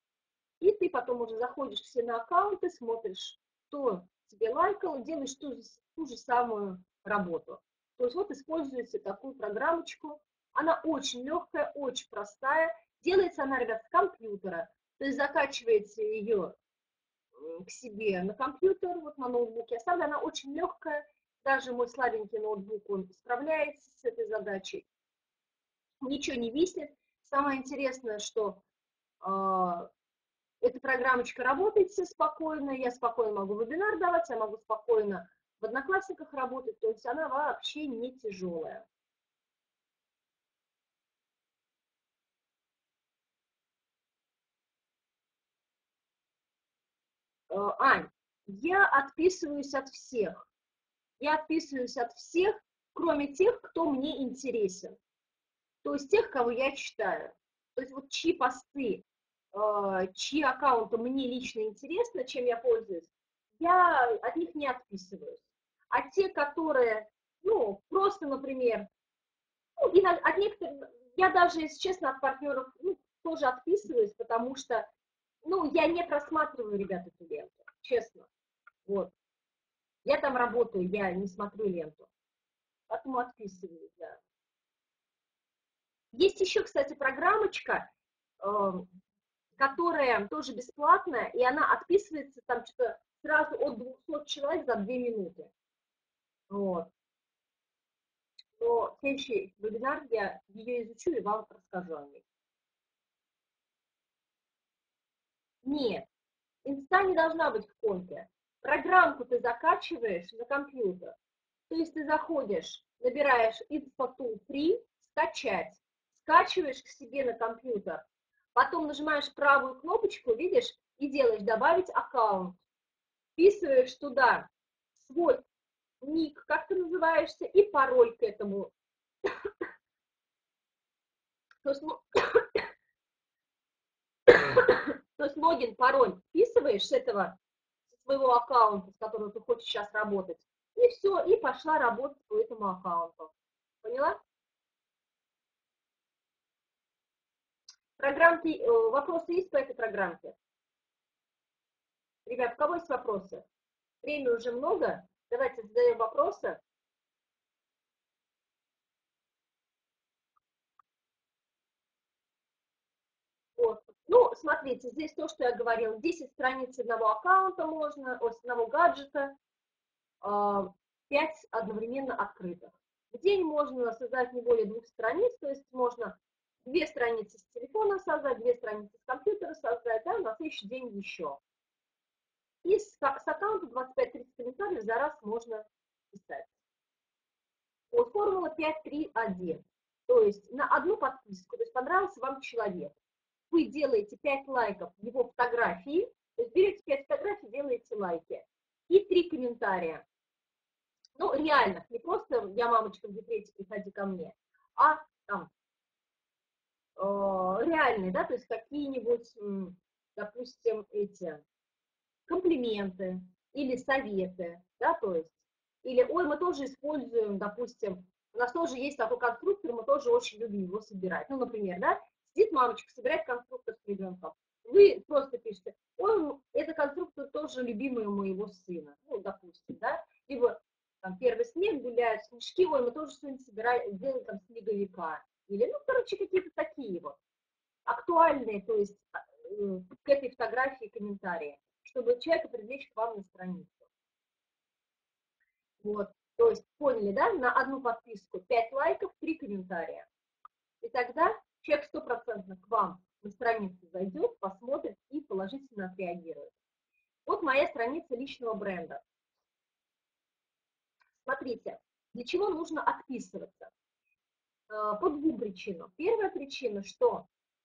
и ты потом уже заходишь все на аккаунты, смотришь, кто тебе лайкал, делаешь ту же самую работу. То есть вот используете такую программочку. Она очень легкая, очень простая. Делается она, ребят, с компьютера. То есть закачиваете ее к себе на компьютер, вот на ноутбуке. Оставлю, она очень легкая. Даже мой слабенький ноутбук, он справляется с этой задачей. Ничего не виснет. Самое интересное, что эта программочка работает все спокойно, я спокойно могу вебинар давать, я могу спокойно в Одноклассниках работать, то есть она вообще не тяжелая. Ань, я отписываюсь от всех. Я отписываюсь от всех, кроме тех, кто мне интересен. То есть тех, кого я читаю. То есть вот чьи посты, чьи аккаунты мне лично интересны, чем я пользуюсь, я от них не отписываюсь. А те, которые, ну, просто, например, ну, и от некоторых, я даже, если честно, от партнеров ну, тоже отписываюсь, потому что, ну, я не просматриваю, ребята, эту ленту, честно. Вот. Я там работаю, я не смотрю ленту. Поэтому отписываюсь, да. Есть еще, кстати, программочка, которая тоже бесплатная, и она отписывается там что-то сразу от 200 человек за 2 минуты. Вот. Но следующий вебинар я ее изучу и вам расскажу о ней. Нет, инста не должна быть в компе. Программку ты закачиваешь на компьютер. То есть ты заходишь, набираешь Instatool Free, скачать, скачиваешь к себе на компьютер, потом нажимаешь правую кнопочку, видишь, и делаешь «Добавить аккаунт». Вписываешь туда свой ник, как ты называешься, и пароль к этому. То есть, ну, То есть логин, пароль вписываешь с этого, с своего аккаунта, с которого ты хочешь сейчас работать, и все, и пошла работать по этому аккаунту. Поняла? Программки, вопросы есть по этой программке? Ребят, у кого есть вопросы? Времени уже много, давайте задаем вопросы. Вот. Ну, смотрите, здесь то, что я говорила, 10 страниц одного аккаунта можно, с одного гаджета, 5 одновременно открытых. В день можно создать не более 2 страниц, то есть можно 2 страницы с телефона создать, 2 страницы с компьютера создать, да, на следующий день еще. И с аккаунта 25-30 комментариев за раз можно писать. Вот формула 5-3-1. То есть на одну подписку, то есть понравился вам человек, вы делаете 5 лайков его фотографии, то есть берете 5 фотографий, делаете лайки, и 3 комментария. Ну, реально, не просто «я мамочка в декрете, приходи ко мне», а там реальные, да, то есть какие-нибудь, допустим, эти комплименты или советы, да, то есть, или, ой, мы тоже используем, допустим, у нас тоже есть такой конструктор, мы тоже очень любим его собирать. Ну, например, да, сидит мамочка, собирает конструктор с ребенком. Вы просто пишете, ой, это конструктор тоже любимый у моего сына, ну, допустим, да, либо там первый снег, гуляют снежки, ой, мы тоже сегодня собираем, делаем там снеговика. Или, ну, короче, какие-то такие вот актуальные, то есть к этой фотографии комментарии, чтобы человека привлечь к вам на страницу. Вот, то есть поняли, да, на одну подписку 5 лайков, 3 комментария. И тогда человек 100% к вам на страницу зайдет, посмотрит и положительно отреагирует. Вот моя страница личного бренда. Смотрите, для чего нужно отписываться? По двум причинам. Первая причина, что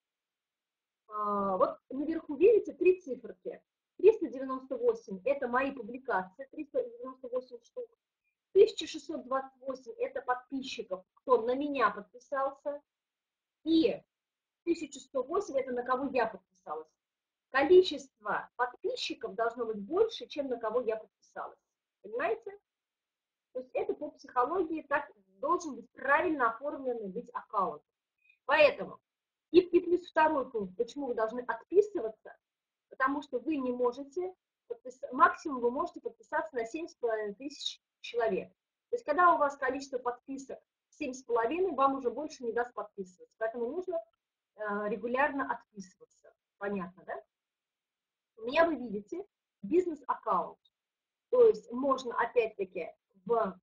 вот наверху видите 3 циферки. 398 – это мои публикации, 398 штук. 1628 – это подписчиков, кто на меня подписался. И 1108 – это на кого я подписалась. Количество подписчиков должно быть больше, чем на кого я подписалась. Понимаете? То есть это по психологии так должен быть правильно оформленный быть аккаунт. Поэтому и плюс второй пункт, почему вы должны отписываться, потому что вы не можете, максимум вы можете подписаться на 7,5 тысяч человек. То есть когда у вас количество подписок 7,5, вам уже больше не даст подписываться. Поэтому нужно регулярно отписываться. Понятно, да? У меня вы видите бизнес-аккаунт. То есть можно опять-таки в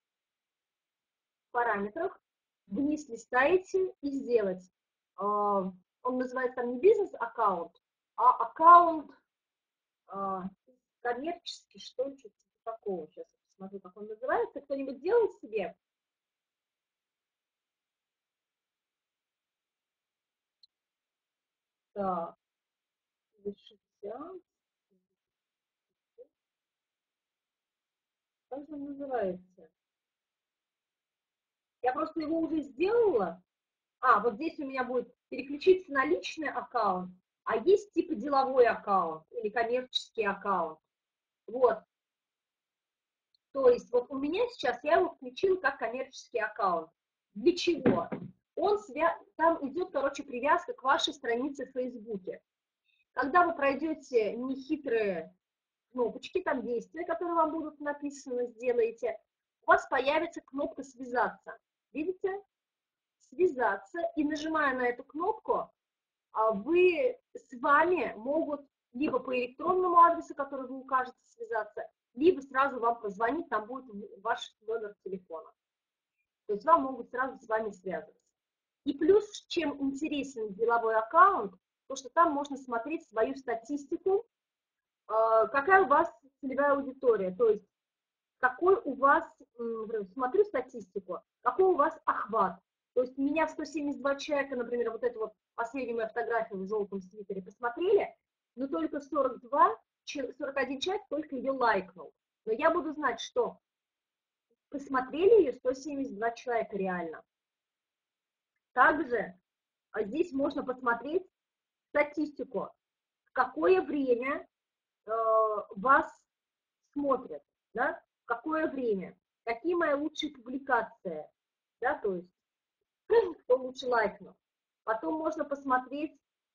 параметрах вниз листаете и сделать. Он называется там не бизнес-аккаунт, а аккаунт коммерческий, что ли, что-то такого. Сейчас я посмотрю, как он называется. Кто-нибудь делал себе? Так, как же он называется? Я просто его уже сделала. Вот здесь у меня будет переключиться на личный аккаунт, а есть типа деловой аккаунт или коммерческий аккаунт. Вот. То есть вот у меня сейчас, я его включила как коммерческий аккаунт. Для чего? Там идет, короче, привязка к вашей странице в Фейсбуке. Когда вы пройдете нехитрые кнопочки, там действия, которые вам будут написаны, сделаете, у вас появится кнопка «Связаться». Видите? «Связаться». И нажимая на эту кнопку, с вами могут либо по электронному адресу, который вы укажете, связаться, либо сразу вам позвонить, там будет ваш номер телефона. То есть вам могут сразу с вами связываться. И плюс, чем интересен деловой аккаунт, то что там можно смотреть свою статистику, какая у вас целевая аудитория, то есть какой у вас, смотрю статистику, какой у вас охват. То есть меня 172 человека, например, вот эту вот последнюю мою фотографию в желтом свитере посмотрели, но только 41 человек только ее лайкнул. Но я буду знать, что посмотрели ее 172 человека реально. Также здесь можно посмотреть статистику, в какое время вас смотрят, да, в какое время, какие мои лучшие публикации, да, то есть кто лучше лайкнул. Потом можно посмотреть,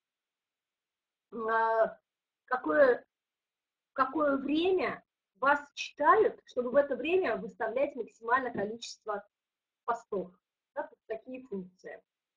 какое время вас читают, чтобы в это время выставлять максимальное количество постов. Да, такие функции.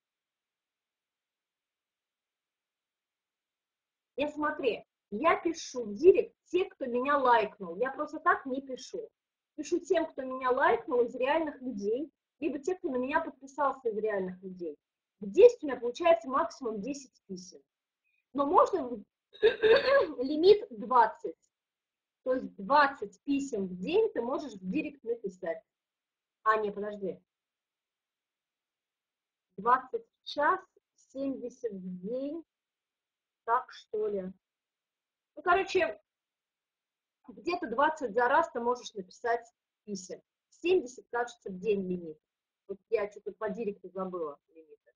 И смотри, я пишу в директ те, кто меня лайкнул. Я просто так не пишу. Пишу тем, кто меня лайкнул из реальных людей, либо те, кто на меня подписался из реальных людей. В 10 у меня получается максимум 10 писем. Но можно лимит 20. То есть 20 писем в день ты можешь в директ написать. А, не, подожди. 20 в час, 70 в день. Так, что ли? Ну, короче, где-то 20 за раз ты можешь написать писем. 70, кажется, в день лимит. Вот я что-то по директу забыла лимиты.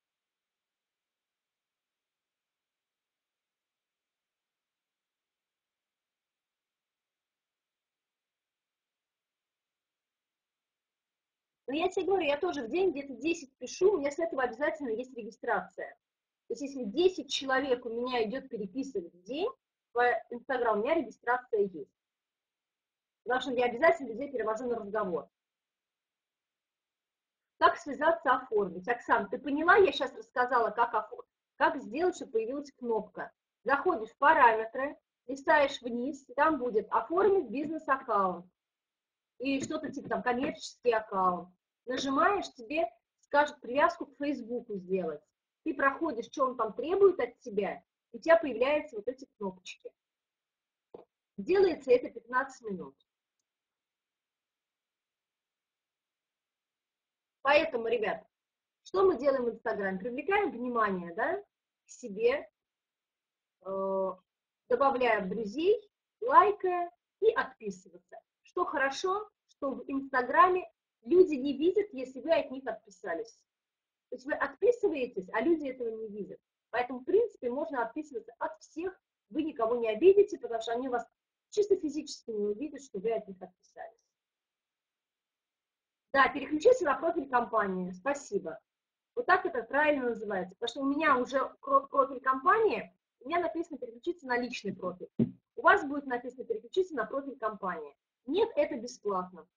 Но я тебе говорю, я тоже в день где-то 10 пишу, у меня с этого обязательно есть регистрация. То есть если 10 человек у меня идет переписывать в день, в Инстаграм у меня регистрация есть. Потому что я обязательно людей перевожу на разговор. Как связаться, оформить? Оксана, ты поняла, я сейчас рассказала, как сделать, чтобы появилась кнопка. Заходишь в параметры, листаешь вниз, и там будет оформить бизнес-аккаунт. Или что-то типа там коммерческий аккаунт. Нажимаешь, тебе скажут привязку к Фейсбуку сделать. Ты проходишь, что он там требует от тебя, и у тебя появляются вот эти кнопочки. Делается это 15 минут. Поэтому, ребят, что мы делаем в Инстаграме? Привлекаем внимание, да, к себе, добавляя друзей, лайкая и отписываться. Что хорошо, что в Инстаграме люди не видят, если вы от них отписались. То есть вы отписываетесь, а люди этого не видят. Поэтому, в принципе, можно отписываться от всех, вы никого не обидите, потому что они вас чисто физически не увидят, что вы от них отписались. Да, переключиться на профиль компании. Спасибо. Вот так это правильно называется. Потому что у меня уже профиль компании, у меня написано переключиться на личный профиль. У вас будет написано переключиться на профиль компании. Нет, это бесплатно.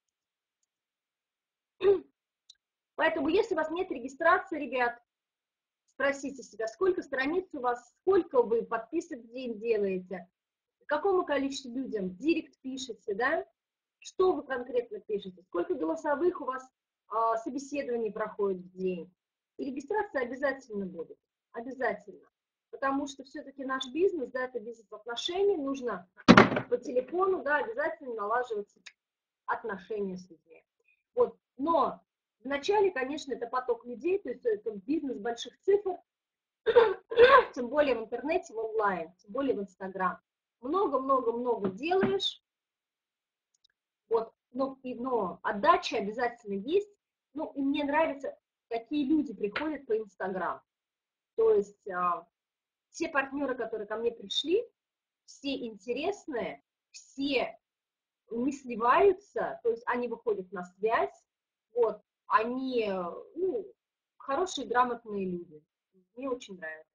Поэтому, если у вас нет регистрации, ребят, спросите себя, сколько страниц у вас, сколько вы подписок в день делаете, какому количеству людям в директ пишете, да, что вы конкретно пишете, сколько голосовых у вас собеседований проходит в день. И регистрация обязательно будет, обязательно. Потому что все-таки наш бизнес, да, это бизнес отношений, нужно по телефону, да, обязательно налаживать отношения с людьми. Вот. Но вначале, конечно, это поток людей, то есть это бизнес больших цифр, тем более в интернете, в онлайн, тем более в Инстаграм. Много-много-много делаешь, вот, но отдача обязательно есть. Ну, и мне нравится, какие люди приходят по Инстаграм. То есть все партнеры, которые ко мне пришли, все интересные, все не сливаются, то есть они выходят на связь, вот, они, ну, хорошие, грамотные люди. Мне очень нравится.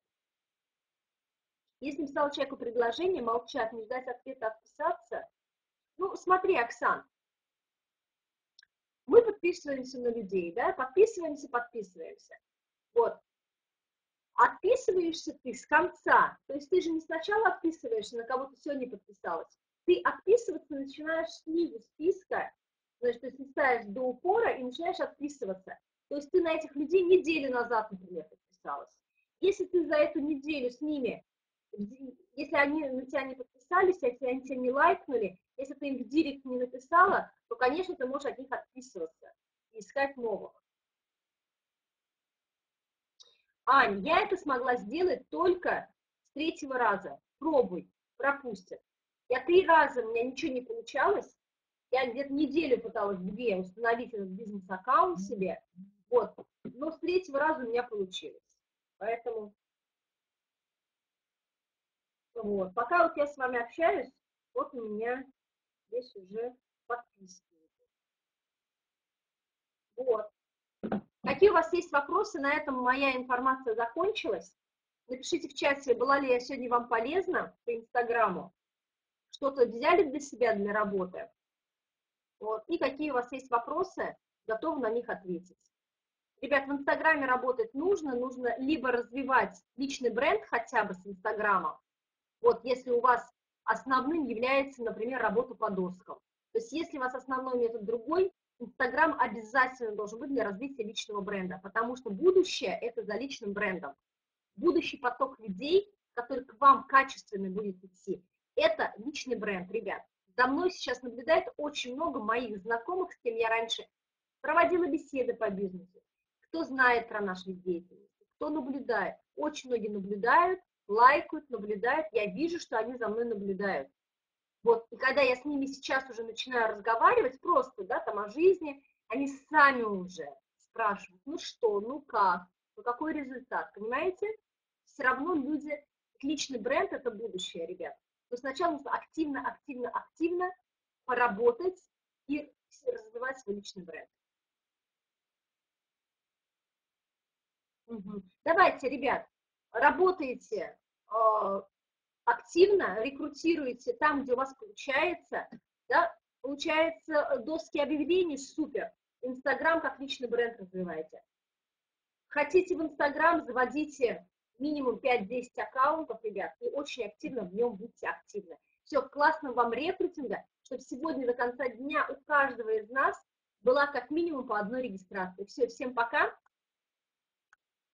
Если написал человеку предложение, молчать, не ждать ответа, отписаться. Ну, смотри, Оксан, мы подписываемся на людей, да, подписываемся. Вот. Отписываешься ты с конца, то есть ты же не сначала отписываешься, на кого ты сегодня подписалась, ты отписываться начинаешь снизу списка, значит, то есть листаешь до упора и начинаешь отписываться. То есть ты на этих людей неделю назад, например, подписалась. Если ты за эту неделю с ними, если они на тебя не подписались, если они тебя не лайкнули, если ты им в директ не написала, то, конечно, ты можешь от них отписываться и искать новых. Ань, я это смогла сделать только с 3-го раза. Пробуй, пропустят. Я 3 раза, у меня ничего не получалось. Я где-то неделю пыталась, 2, установить этот бизнес-аккаунт себе. Вот. Но с 3-го раза у меня получилось. Поэтому Вот. Пока вот я с вами общаюсь, вот у меня здесь уже подписки. Вот. Какие у вас есть вопросы? На этом моя информация закончилась. Напишите в чате, была ли я сегодня вам полезна по Инстаграму. Что-то взяли для себя для работы. Вот. И какие у вас есть вопросы, готовы на них ответить. Ребят, в Инстаграме работать нужно либо развивать личный бренд хотя бы с Инстаграма. Вот если у вас основным является, например, работа по доскам. То есть если у вас основной метод другой, Инстаграм обязательно должен быть для развития личного бренда, потому что будущее – это за личным брендом. Будущий поток людей, который к вам качественно будет идти, это личный бренд, ребят. За мной сейчас наблюдает очень много моих знакомых, с кем я раньше проводила беседы по бизнесу. Кто знает про наш вид деятельности, кто наблюдает. Очень многие наблюдают, лайкают, наблюдают. Я вижу, что они за мной наблюдают. Вот, и когда я с ними сейчас уже начинаю разговаривать просто, да, там о жизни, они сами уже спрашивают, ну что, ну как, ну какой результат, понимаете? Все равно люди, личный бренд – это будущее, ребят. Но сначала нужно активно поработать и развивать свой личный бренд. Угу. Давайте, ребят, работайте активно, рекрутируйте там, где у вас получается, да, получается, доски объявлений, супер, Инстаграм как личный бренд развивайте. Хотите в Инстаграм, заводите минимум 5-10 аккаунтов, ребят, и очень активно в нем будьте активны. Все, классного вам рекрутинга, чтобы сегодня до конца дня у каждого из нас была как минимум по одной регистрации. Все, всем пока.